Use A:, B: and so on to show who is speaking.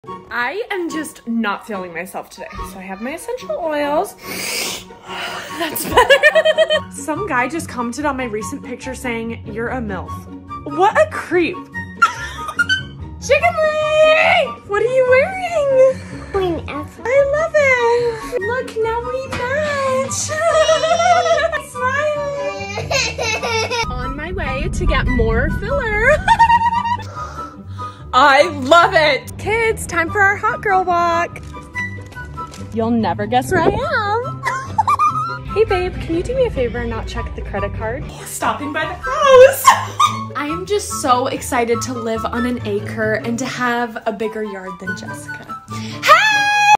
A: I am just not feeling myself today. So I have my essential oils. That's better. Some guy just commented on my recent picture saying, "You're a MILF." What a creep. Chicken Lee! What are you wearing?
B: Green apple.
A: I love it. Look, now we match. Smiling. On my way to get more filler. I love it. Kids, time for our hot girl walk. You'll never guess where I am. Hey babe, can you do me a favor and not check the credit card? Stopping by the house. I am just so excited to live on an acre and to have a bigger yard than Jessica.